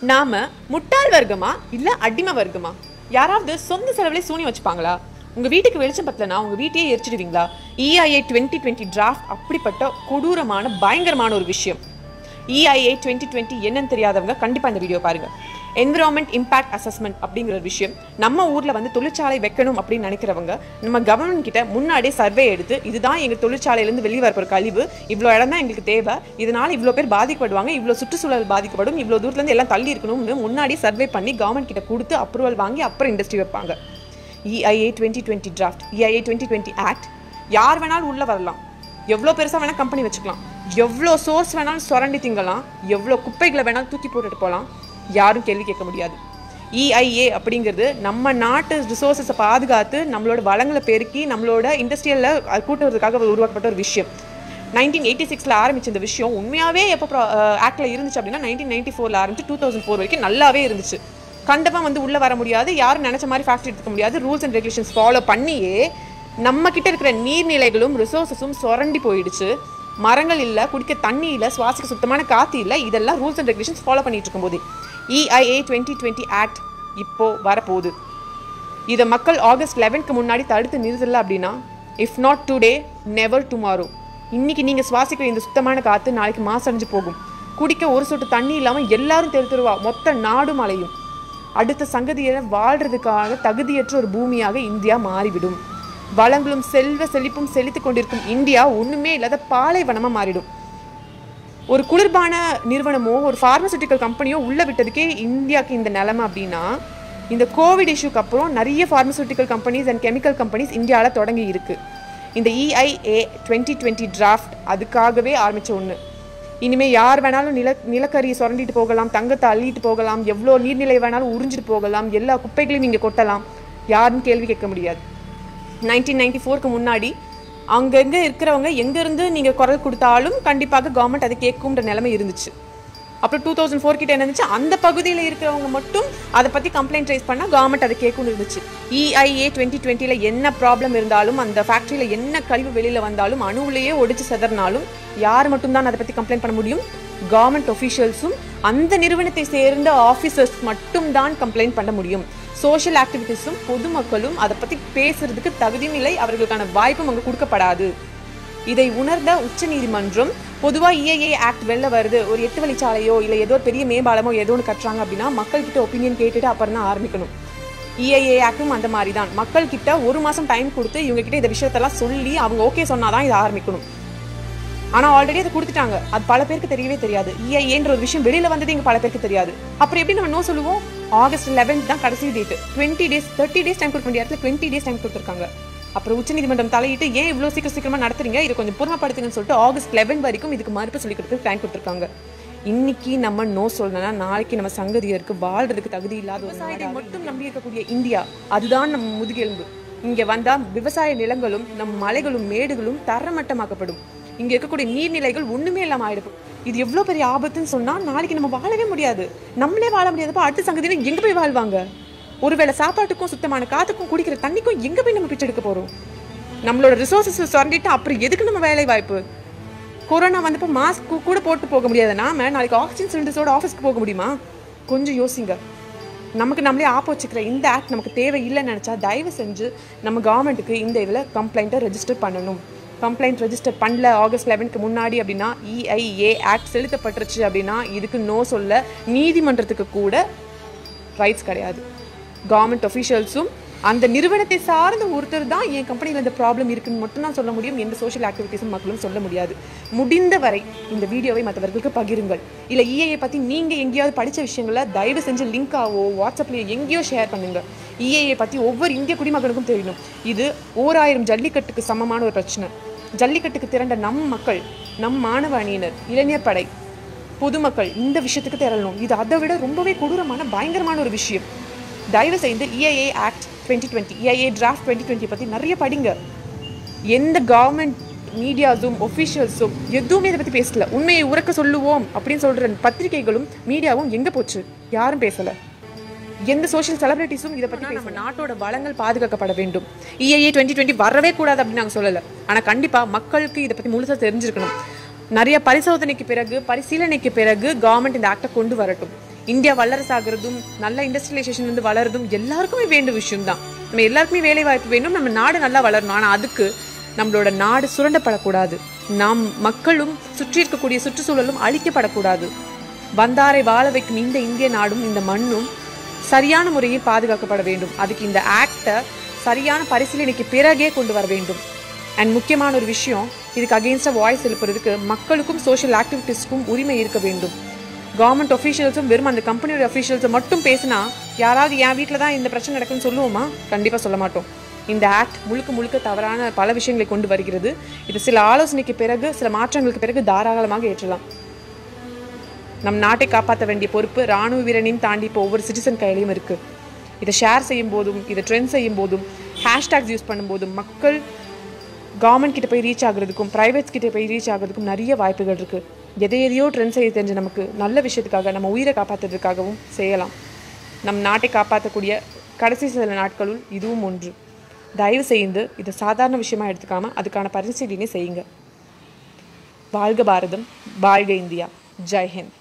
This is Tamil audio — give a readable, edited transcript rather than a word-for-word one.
நாம முட்டாள் வர்க்கமா இல்ல அடிமை வர்க்கமா? யாராவது சொந்த செலவுல சூனி வச்சுப்பாங்களா? உங்க வீட்டுக்கு வெளிச்சம் பத்தலனா உங்க வீட்டையே எரிச்சிடுவீங்களா? EIA 2020 டிராஃப்ட் அப்படிப்பட்ட கொடூரமான பயங்கரமான ஒரு விஷயம். EIA 2020 என்னன்னு தெரியாதவங்க கண்டிப்பா இந்த வீடியோ பாருங்க. என்விரான்மெண்ட் இம்பாக்ட் அசஸ்மெண்ட் அப்படிங்கிற ஒரு விஷயம் நம்ம ஊர்ல வந்து தொழிற்சாலை வைக்கணும் அப்படின்னு நினைக்கிறவங்க நம்ம கவர்மெண்ட் கிட்ட முன்னாடியே சர்வே எடுத்து இதுதான் எங்க தொழிற்சாலையிலேருந்து வெளியே வரப்போற கழிவு, இவ்வளோ இடம் தான் எங்களுக்கு தேவை, இதனால இவ்வளோ பேர் பாதிக்கப்படுவாங்க, இவ்வளோ சுற்றுச்சூழல் பாதிக்கப்படும், இவ்வளோ தூரத்துலேருந்து எல்லாம் தள்ளி இருக்கணும்னு முன்னாடி சர்வே பண்ணி கவர்மெண்ட் கிட்ட கொடுத்து அப்ரூவல் வாங்கி அப்புறம் இண்டஸ்ட்ரி வைப்பாங்க. EIA 2020 டிராஃப்ட், EIA 2020 ஆக்ட் யார் வேணாலும் உள்ள வரலாம், எவ்வளோ பெருசாக வேணால் கம்பெனி வச்சுக்கலாம், எவ்வளோ சோர்ஸ் வேணாலும் சுரண்டி திங்கலாம், எவ்வளோ குப்பைகளை வேணாலும் தூக்கி போட்டுட்டு போகலாம், யாரும் கேள்வி கேட்க முடியாது. EIA அப்படிங்கிறது நம்ம நாட்டு ரிசோர்ஸஸை பாதுகாத்து நம்மளோட வளங்களை பெருக்கி நம்மளோட இண்டஸ்ட்ரியலில் கூட்டுறதுக்காக உருவாக்கப்பட்ட ஒரு விஷயம். 1986 ஆரம்பிச்ச இந்த விஷயம் உண்மையாகவே எப்போ ஆக்டில் இருந்துச்சு அப்படின்னா 1994 ஆரம்பிச்சு 2004 வரைக்கும் நல்லாவே இருந்துச்சு. கண்டிப்பாக வந்து உள்ளே வர முடியாது, யாரும் நினச்ச மாதிரி ஃபேக்ட்ரி எடுத்துக்க முடியாது, ரூல்ஸ் அண்ட் ரெகுலேஷன்ஸ் ஃபாலோ பண்ணியே நம்ம கிட்ட இருக்கிற நீர்நிலைகளும் ரிசோர்ஸஸும் சுரண்டி போயிடுச்சு. மரங்கள் இல்லை, குடிக்க தண்ணி இல்லை, சுவாசிக்க சுத்தமான காற்று இல்லை, இதெல்லாம் ரூல்ஸ் அண்ட் ரெகுலேஷன்ஸ் ஃபாலோ பண்ணிட்டு இருக்கும்போது EIA 2020 ஆக்ட் இப்போ வரப்போகுது. இதை மக்கள் ஆகஸ்ட் 11க்கு முன்னாடி தடுத்து நிறுத்தலை அப்படின்னா if not today never tomorrow, இன்னைக்கு நீங்கள் சுவாசிக்கிற இந்த சுத்தமான காற்று நாளைக்கு மாசடைஞ்சு போகும். குடிக்க ஒரு சொட்டு தண்ணி இல்லாமல் எல்லாரும் தெருவா மொத்த நாடு மலையும். அடுத்த சங்கதியை வாழ்றதுக்காக தகுதியற்ற ஒரு பூமியாக இந்தியா மாறிவிடும். வளங்களும் செல்வ செழிப்பும் செழித்து கொண்டிருக்கும் இந்தியா ஒன்றுமே இல்லாத பாலைவனமாக மாறிடும். ஒரு குளிர்பான நிறுவனமோ ஒரு ஃபார்மசூட்டிக்கல் கம்பெனியோ உள்ள விட்டதுக்கே இந்தியாவுக்கு இந்த நிலைமை அப்படின்னா இந்த கோவிட் இஷ்யூக்கு அப்புறம் நிறைய pharmaceutical companies and chemical companies இந்தியாவில் தொடங்கி இருக்கு. இந்த EIA 2020 டிராஃப்ட் அதுக்காகவே ஆரம்பித்த ஒன்று. இனிமேல் யார் வேணாலும் நிலக்கரியை சுரண்டிட்டு போகலாம், தங்கத்தை அள்ளிட்டு போகலாம், எவ்வளோ நீர்நிலை வேணாலும் உறிஞ்சிட்டு போகலாம், எல்லா குப்பைகளையும் இங்கே கொட்டலாம், யாரும் கேள்வி கேட்க முடியாது. 1994க்கு முன்னாடி அங்கங்கே இருக்கிறவங்க எங்கேருந்து நீங்கள் குரல் கொடுத்தாலும் கண்டிப்பாக கவர்மெண்ட் அதை கேட்கும்ன்ற நிலைமை இருந்துச்சு. அப்புறம் 2004 கிட்ட என்ன இருந்துச்சு, அந்த பகுதியில் இருக்கிறவங்க மட்டும் அதை பற்றி கம்ப்ளைண்ட் ரைஸ் பண்ணால் கவர்மெண்ட் அதை கேட்கும்னு இருந்துச்சு. EIA 2020 என்ன ப்ராப்ளம் இருந்தாலும், அந்த ஃபேக்ட்ரியில் என்ன கழிவு வெளியில் வந்தாலும், அணுவிலேயே ஒடிச்சு செதறினாலும் யார் மட்டும்தான் அதை பற்றி கம்ப்ளைண்ட் பண்ண முடியும்? கவர்மெண்ட் ஒஃபிஷியல்ஸும் அந்த நிறுவனத்தை சேர்ந்த ஆஃபீஸர்ஸ் மட்டும்தான் கம்ப்ளைண்ட் பண்ண முடியும். சோஷியல் ஆக்டிவிட்டிஸும் பொதுமக்களும் அதை பற்றி பேசுறதுக்கு தகுதியும் இல்லை, அவர்களுக்கான வாய்ப்பும் அங்கே கொடுக்கப்படாது. இதை உணர்ந்த உச்ச நீதிமன்றம் பொதுவாக EIA ஆக்ட் வெளில வருது, ஒரு 8 வழிச்சாலையோ இல்லை ஏதோ ஒரு பெரிய மேம்பாலமோ ஏதோ ஒன்று கட்டுறாங்க அப்படின்னா மக்கள்கிட்ட ஒப்பீனியன் கேட்டுட்டு அப்புறம் தான் ஆரம்பிக்கணும். EIA ஆக்டும் அந்த மாதிரி தான். மக்கள்கிட்ட ஒரு மாதம் டைம் கொடுத்து இவங்க கிட்ட இந்த விஷயத்தெல்லாம் சொல்லி அவங்க ஓகே சொன்னாதான் இதை ஆரம்பிக்கணும். ஆனால் ஆல்ரெடி அதை கொடுத்துட்டாங்க, அது பல பேருக்கு தெரியவே தெரியாது. EIAன்ற ஒரு விஷயம் வெளியில் வந்தது இங்கே பல பேருக்கு தெரியாது. அப்புறம் எப்படி நம்ம நோ சொல்லுவோம்? ஆகஸ்ட் 11 தான் கடைசி டேட். 20 டேஸ் 30 டேஸ் டைம் கொடுக்க வேண்டிய இடத்துல 20 டேஸ் டைம் கொடுத்துருக்காங்க. அப்புறம் உச்சநீதிமன்றம் தலையிட்டு ஏன் இவ்வளோ சீக்கிரமாக நடத்துறீங்க, இதை கொஞ்சம் பொறுமைப்படுத்துங்கன்னு சொல்லிட்டு ஆகஸ்ட் 11 வரைக்கும் இதுக்கு மறுப்பு சொல்லி கொடுத்து டைம் கொடுத்துருக்காங்க. இன்னைக்கு நம்ம நோ சொல்லணும்னா நாளைக்கு நம்ம சங்கதியருக்கு வாழ்றதுக்கு தகுதி இல்லாத விவசாயத்தை மட்டும் நம்பி இருக்கக்கூடிய இந்தியா அதுதான் நம்ம முதுகெலும்பு. இங்கே வந்தால் விவசாய நிலங்களும் நம் மலைகளும் மேடுகளும் தரமட்டமாக்கப்படும். இங்கே இருக்கக்கூடிய நீர்நிலைகள் ஒன்றுமே இல்லாமல் ஆயிடும். இது எவ்வளோ பெரிய ஆபத்துன்னு சொன்னால் நாளைக்கு நம்ம வாழவே முடியாது, நம்மளே வாழ முடியாதப்போ அடுத்த சங்கதியினர் எங்கே போய் வாழ்வாங்க? ஒருவேளை சாப்பாட்டுக்கும் சுத்தமான காத்துக்கும் குடிக்கிற தண்ணிக்கும் எங்கே போய் நம்ம பிச்சை எடுக்க போகிறோம்? நம்மளோட ரிசோர்ஸஸ் சுரண்டிட்டு அப்புறம் எதுக்கு நம்ம வேலை வாய்ப்பு? கொரோனா வந்தப்போ மாஸ்க் கூட போட்டு போக முடியாது, நாம நாளைக்கு ஆக்சிஜன் சிலிண்டர்ஸோட ஆஃபீஸ்க்கு போக முடியுமா? கொஞ்சம் யோசிங்க. நமக்கு நம்மளே ஆப் வச்சுக்கிற இந்த ஆக்ட் நமக்கு தேவை இல்லைன்னு நினச்சா தயவு செஞ்சு நம்ம கவர்மெண்ட்டுக்கு இந்த இதில் கம்ப்ளைண்ட்டை ரெஜிஸ்டர் பண்ணணும். கம்ப்ளைண்ட் ரெஜிஸ்டர் பண்ணல ஆகஸ்ட் 11க்கு முன்னாடி அப்படின்னா EIA ஆக்ட் செலுத்தப்பட்டுருச்சு அப்படின்னா இதுக்கு நோ சொல்ல நீதிமன்றத்துக்கு கூட ரைட்ஸ் கிடையாது. கவர்மெண்ட் ஒஃபிஷியல்ஸும் அந்த நிறுவனத்தை சார்ந்த ஒருத்தர் தான் என் கம்பெனியில் இந்த ப்ராப்ளம் இருக்குன்னு மட்டும் தான் சொல்ல முடியும். எந்த சோஷியல் ஆக்டிவிட்டீஸும் மக்களும் சொல்ல முடியாது. முடிந்த வரை இந்த வீடியோவை மற்றவர்களுக்கு பகிருங்கள். இல்லை EIA பற்றி நீங்கள் எங்கேயாவது படித்த விஷயங்களை தயவு செஞ்சு லிங்காவோ வாட்ஸ்அப்லேயோ எங்கேயோ ஷேர் பண்ணுங்கள். EIA பற்றி ஒவ்வொரு இந்திய குடிமகனுக்கும் தெரியணும். இது 1000 ஜல்லிக்கட்டுக்கு சமமான ஒரு பிரச்சனை. ஜல்லிக்கட்டுக்கு திரண்ட நம் மக்கள், நம் மாணவ அணியினர், இளைஞர் படை, பொதுமக்கள் இந்த விஷயத்துக்கு திரளணும். இது அதை விட ரொம்பவே கொடூரமான பயங்கரமான ஒரு விஷயம். தயவு செய்து EIA ஆக்ட் 2020 EIA டிராஃப்ட் 2020 பற்றி நிறைய படிங்க. எந்த கவர்மெண்ட் மீடியாஸும் ஒஃபிஷியல்ஸும் எதுவுமே இதை பற்றி பேசல. உண்மையை உறக்க சொல்லுவோம் அப்படின்னு சொல்கிற பத்திரிகைகளும் மீடியாவும் எங்கே போச்சு? யாரும் பேசலை. எந்த சோஷியல் செலிபிரிட்டிஸும் இதை பற்றி நம்ம நாட்டோட வளங்கள் பாதுகாக்கப்பட வேண்டும். EIA 2020 வரவே கூடாது அப்படின்னு நாங்கள் சொல்லலை. ஆனால் கண்டிப்பாக மக்களுக்கு இதை பற்றி முழுசாக தெரிஞ்சிருக்கணும். நிறைய பரிசோதனைக்கு பிறகு பரிசீலனைக்கு பிறகு கவர்மெண்ட் இந்த ஆக்டை கொண்டு வரட்டும். இந்தியா வல்லரசாகிறதும் நல்ல இண்டஸ்ட்ரியலைசேஷன் வந்து வளர்றதும் எல்லாருக்குமே வேண்டிய விஷயம் தான். நம்ம எல்லாருக்குமே வேலை வாய்ப்பு வேண்டும், நம்ம நாடு நல்லா வளரணும். ஆனால் அதுக்கு நம்மளோட நாடு சுரண்டப்படக்கூடாது, நாம் மக்களும் சுற்றி இருக்கக்கூடிய சுற்றுச்சூழலும் அழிக்கப்படக்கூடாது. வந்தாரை வாழ வைக்கும் இந்த இந்திய நாடும் இந்த மண்ணும் சரியான முறையில் பாதுகாக்கப்பட வேண்டும். அதுக்கு இந்த ஆக்டை சரியான பரிசீலனைக்கு பிறகே கொண்டு வர வேண்டும். அண்ட் முக்கியமான ஒரு விஷயம், இதுக்கு அகெயின்ஸ்டாக வாய்ஸ் எழுப்புறதுக்கு மக்களுக்கும் சோஷியல் ஆக்டிவிட்டிஸ்க்கும் உரிமை இருக்க வேண்டும். கவர்மெண்ட் அஃபீஷியல்ஸும் வெறும் அந்த கம்பெனியோட அஃபீஷியல்ஸை மட்டும் பேசினா யாராவது என் வீட்டில் தான் இந்த பிரச்சனை நடக்குன்னு சொல்லுவோமா? கண்டிப்பாக சொல்ல மாட்டோம். இந்த ஆக்ட் முழுக்க முழுக்க தவறான பல விஷயங்களை கொண்டு வருகிறது. இது சில ஆலோசனைக்கு பிறகு, சில மாற்றங்களுக்கு பிறகு தாராளமாக ஏற்றலாம். நம் நாட்டை காப்பாற்ற வேண்டிய பொறுப்பு ராணுவ வீரனையும் தாண்டி இப்போ ஒவ்வொரு சிட்டிசன் கையிலையும் இருக்கு. இதை ஷேர் செய்யும் போதும், இதை ட்ரெண்ட் செய்யும் போதும், ஹேஷ்டாக்ஸ் யூஸ் பண்ணும்போதும் மக்கள் கவர்மெண்ட் கிட்ட போய் ரீச் ஆகுறதுக்கும் பிரைவேட்ஸ் கிட்ட போய் ரீச் ஆகுறதுக்கும் நிறைய வாய்ப்புகள் இருக்கு. எதையோ ட்ரெண்ட் செய்ய தெரிஞ்ச நமக்கு நல்ல விஷயத்துக்காக, நம்ம உயிரை காப்பாற்றுறதுக்காகவும் செய்யலாம். நம் நாட்டை காப்பாற்றக்கூடிய கடைசி சில நாட்களுள் இதுவும் ஒன்று. தயவு செய்து இதை சாதாரண விஷயமா எடுத்துக்காம அதுக்கான பரிசீலனை செய்யுங்க. வாழ்க பாரதம், வாழ்க இந்தியா. ஜெய் ஹிந்த்.